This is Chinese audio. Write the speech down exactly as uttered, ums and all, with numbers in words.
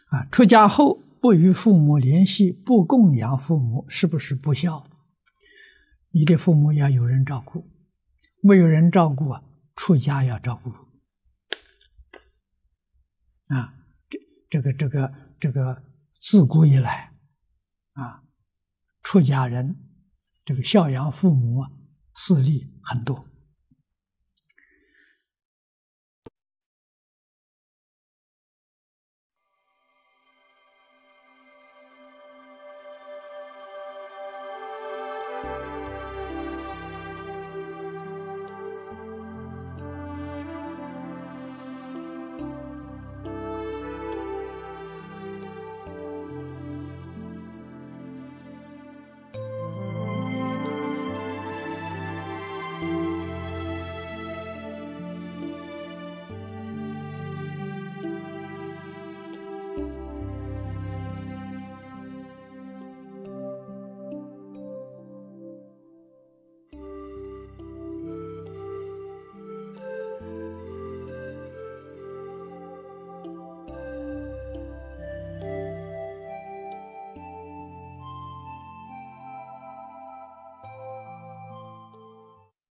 啊，出家后不与父母联系，不供养父母，是不是不孝？你的父母要有人照顾，没有人照顾啊，出家要照顾啊。这这个这个这个，自古以来啊，出家人这个孝养父母啊，事例很多。